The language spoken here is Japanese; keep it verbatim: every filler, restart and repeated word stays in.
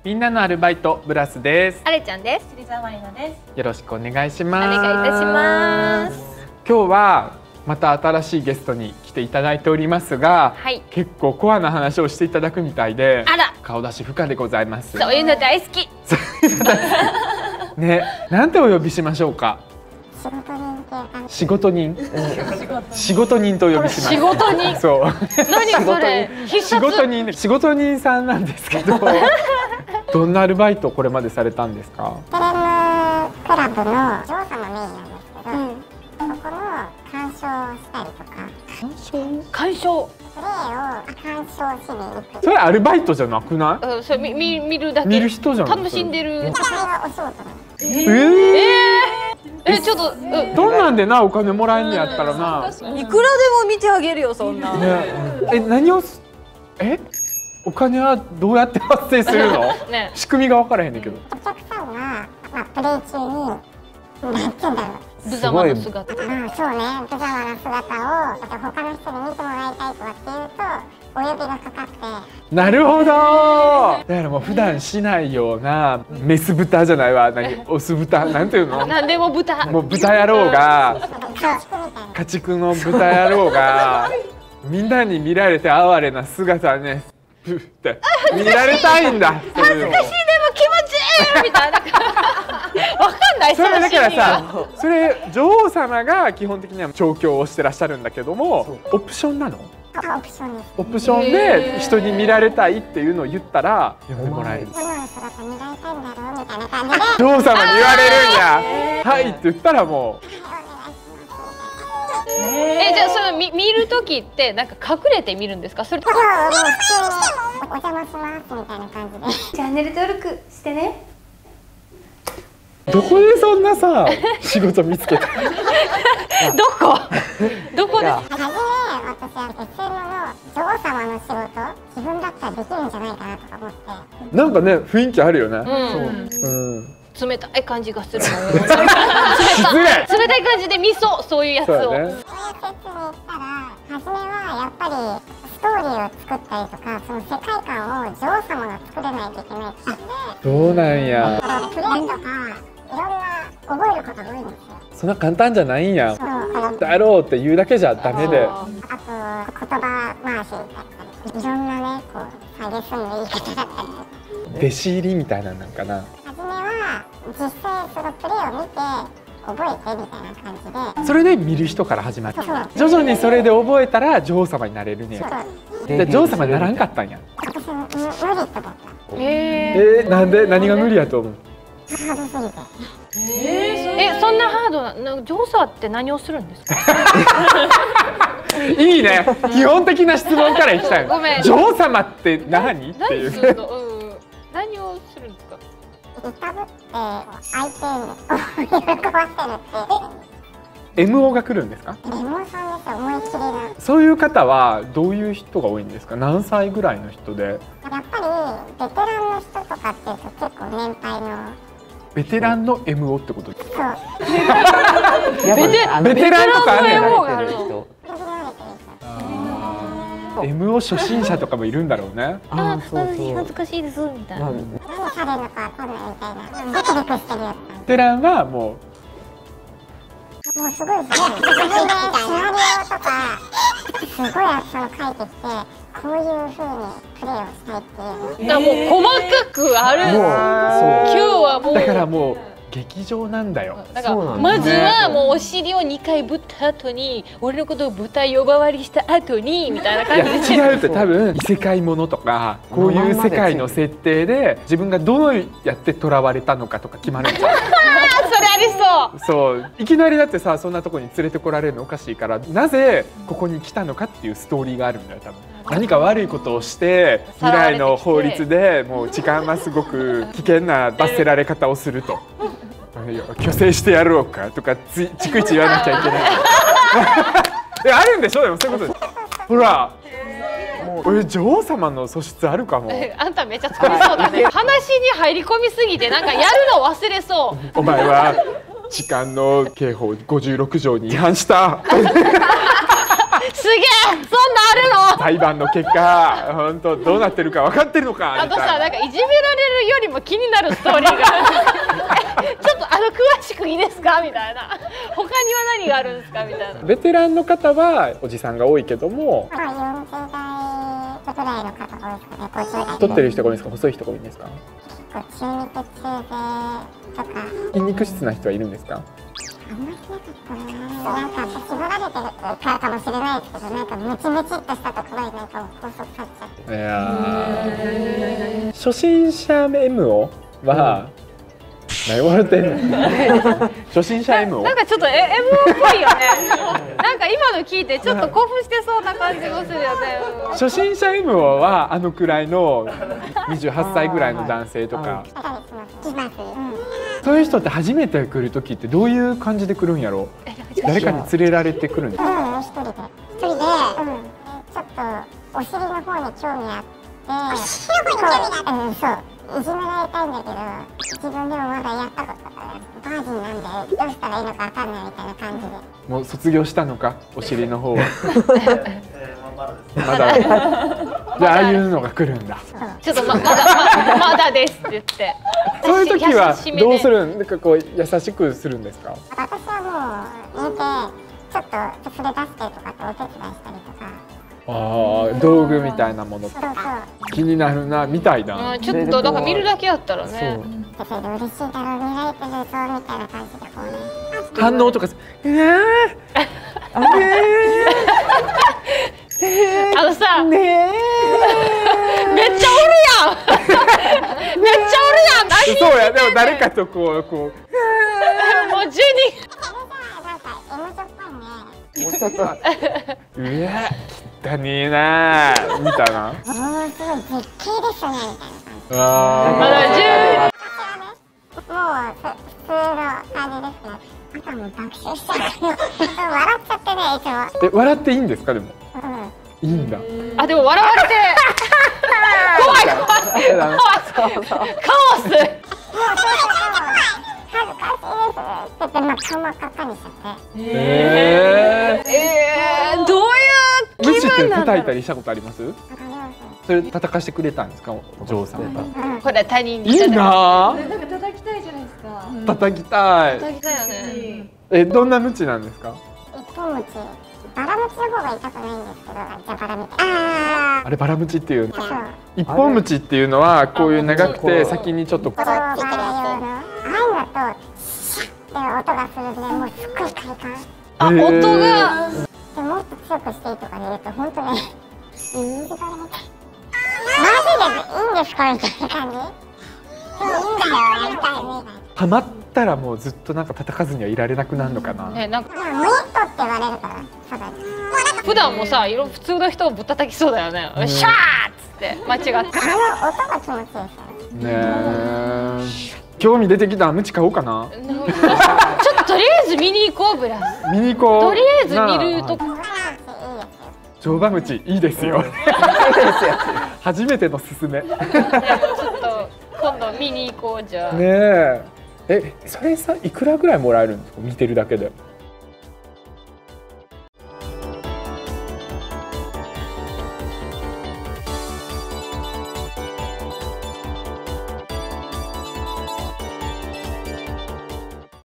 みんなのアルバイトブラスです。 あれちゃんです。 芹沢まりなです。 よろしくお願いします。 お願いいたします。 今日はまた新しいゲストに来ていただいておりますが、 はい、 結構コアな話をしていただくみたいで、 あら、 顔出し不可でございます。 そういうの大好き。 ね、なんてお呼びしましょうか。仕事人。仕事人とお呼びします。 仕事人。 そう。 何それ。 仕事人、仕事人さんなんですけど。どんなアルバイトをこれまでされたんですか。 テレムクラブの女王様メインなんですけど、うん、そこの鑑賞したりとか。 鑑賞。 鑑賞。 プレーを鑑賞しに行く。 それアルバイトじゃなくない？ うん、それ見見見るだけ。 見る人じゃん。 楽しんでる。 それがお仕事なんです。 えー、 えー、え、ちょっと、うん、 どんなんでなお金もらえんのやったらな。 いくらでも見てあげるよそんな。 ね、え、何をえ？お金はどうやって発生するの？ね、仕組みが分からへんねんけど。 お客さんが、まあ、プレイ中になんて言うんだろう。 無様な姿。 まあそうね、無様な姿を他の人に見てもらいたいとかっていうとお呼びがかかって。 なるほど。だからもう普段しないようなメス豚じゃないわ、何オス豚なんていうの？ なんでも豚。 もう豚野郎が家畜の豚野郎がみんなに見られて哀れな姿ね。ふって見られたいんだ。 恥ずかしいでも気持ちいいみたいな。わかんない。 それだからさ、それ女王様が基本的には調教をしてらっしゃるんだけども、オプションなの？ オプションです。 オプションで人に見られたいっていうのを言ったら呼んでもらえる。 女王の姿見られたいんだろうみたいな感じで。 女王様に言われるんや。はいって言ったらもう。 え、じゃあその見見る時ってなんか隠れて見るんですか？それとももう普通にお邪魔しますみたいな感じで。 チャンネル登録してね。 どこでそんなさ仕事見つけた？ どこ？どこで？ 初め私は エスエム の女王様の仕事自分だったらできるんじゃないかなとか思って。 なんかね雰囲気あるよね。 うん。うん冷たい感じがするの。冷たい感じで味噌そういうやつを。 そういう説明したら初めはやっぱりストーリーを作ったりとかその世界観を女王様が作れないといけないって言って。 どうなんや。 プレーとかいろんな覚えることが多いんですよ。 そんな簡単じゃないんや。だろうって言うだけじゃダメで。 あと言葉回しだったりいろんなねこう下げすんの言い方だったり。 弟子入りみたいななんかな。 初めは実際そのプレーを見て覚えてみたいな感じで。 それで見る人から始まる。徐々にそれで覚えたら女王様になれるね。で女王様にならんかったんや。 私無理と思った。 えー、なんで何が無理やと思う？ ハードすぎて。 え、そんなハードな女王様って何をするんですか？ いいね。基本的な質問からいきたい。 ごめん。 女王様って何っていう。 何するの？うん。何をするんですか？ いたぶって相手に喜ばせるって。 エムオー が来るんですか？ エムオーさんですよ、思いっきりな。 そういう方はどういう人が多いんですか？何歳ぐらいの人で？ やっぱりベテランの人とかっていうと結構年配の。 ベテランの エムオー ってことですか？ そう。 ベテランとかあるやん。エムオー 初心者とかもいるんだろうね。 あ、恥ずかしいですみたいな。 何されるのかわかんないみたいな。ドキドキしてるやつ。 ベテランはもう。 もうすごいですね。自分でシナリオとかすごいその書いてきて、こういう風にプレーをしたいっていう。 あ、もう細かくある。もう今日はもう。 だからもう。劇場なんだよ。 だからまずはもうお尻をにかいぶった後に俺のことを舞台呼ばわりした後にみたいな感じで。 いや違うって多分異世界ものとかこういう世界の設定で自分がどうやって囚われたのかとか決まるんじゃん。 それありそう。 そういきなりだってさそんなとこに連れてこられるのおかしいからなぜここに来たのかっていうストーリーがあるんだよ多分。何か悪いことをして未来の法律でもう時間はすごく危険な罰せられ方をすると。虚勢してやろうかとかつ逐一言わなきゃいけない。えあるんでしょでもそういうことです。ほら、俺女王様の素質あるかも。 あんためっちゃ作りそうだね。話に入り込みすぎてなんかやるの忘れそう。 お前は痴漢の刑法ごじゅうろく条に違反した。 すげえ、そんなあるの。 裁判の結果本当どうなってるか分かってるのかあとさ、 みたいな。 なんかいじめられるよりも気になるストーリーがちょっとあの詳しくいいですかみたいな、他には何があるんですかみたいな。 ベテランの方はおじさんが多いけども、 まあよんじゅう代ぐらいの方が多いですかね。ごじゅう代太ってる人が多いんですか、細い人が多いんですか。 結構中肉中背とか筋肉質な人はいるんですか。 あんまりなかったな。なんか絞られてるからかもしれないですけど、なんかムチムチっとしたところになんかもう拘束されちゃって。 いやー、初心者 エムオー は、何笑ってんの初心者 エムオーなんかちょっとえ エムオー っぽいよね。なんか今の聞いてちょっと興奮してそうな感じもするよね。 初心者 エムオー はあのくらいのにじゅうはっさいぐらいの男性とか、 来たりします。来ます。 そういう人って初めて来る時ってどういう感じで来るんやろ。誰かに連れられてくるんですか。 うん、一人で。一人で、うん、ちょっとお尻の方に興味あって。お尻の方に興味があって。うん、そう。いじめられたいんだけど、自分でもまだやったことない。バージンなんで、どうしたらいいのかわかんないみたいな感じで。 もう卒業したのか、お尻の方は。まだ。じゃあ、ああいうのが来るんだ。 ちょっとままだままだですって言って。 そういう時はどうする？ るん、なんかこう優しくするんですか。 私はもう見て、ちょっとそれ出してとかってお手伝いしたりとか。 ああ、道具みたいなもの。 そうそう。 気になるな、みたいな。 うん、ちょっとなんか見るだけやったらね。 それで嬉しいだろう、見られてるぞみたいな感じでこうね。 反応とか。ええ。 あのさ、 ねえ。 めっちゃおるやん。めっちゃおるやん。何人そうや、でも誰かとこう、こう。 もうじゅうにん。 なんかエモじょっぽいね。 もうちょっと。うわ、汚ねえなーみたいな。 もうすごい絶景ですねみたいな感じ。 あまだじゅう。 もうふ普通の感じですね。あとはもう爆笑しちゃう。笑っちゃってね、いつも。 え、笑っていいんですか、でも。 うん。 いいんだ。 あ、でも笑われて。怖い怖い。 えだなカオス。 もうそうそうそう。恥ずかしいですって言って、まあ顔真っ赤っかにしちゃって。 ええー、どういうー。無視って気分なんだろう。 叩いたりしたことあります。 わかります。 それ叩かしてくれたんですか、お嬢さんが。 これ他人にいいなー。 なんか叩きたいじゃないですか。 叩きたい。 叩きたいよね。 え、どんなムチなんですか。 一本ムチ。バラムチの方が痛くないんですけど、じゃあバラみたいな。ああれバラムチっていうの。 あ。そう。 一本ムチっていうのはこういう長くて先にちょっと。 こうバラ用の。ああいうのだと、シャッって音がするんで、もうすっごい快感。 あ、 へー音が。 でもっと強くしていいとか言うと、本当ね、水バラみたい。マジでいいんですかみたいな感じ。でもいいんだよ、やりたいみたいな。 ハマったらもうずっとなんか叩かずにはいられなくなるのかな。 ね、なんかでも、ムイットって言われるから、ただに。 普段もさ、いろ普通の人をぶったたきそうだよね。シャーっつって間違って。 あの音が気持ちいいですよね。 ねえ。興味出てきた。ムチ買おうかな。 ちょっととりあえず見に行こうブラス。 見に行こう。 とりあえず見るとこ。 乗馬口いいですよ。初めてのすすめ。ねちょっと今度見に行こうじゃあ。 え。え、それさ、いくらぐらいもらえるんですか。見てるだけで。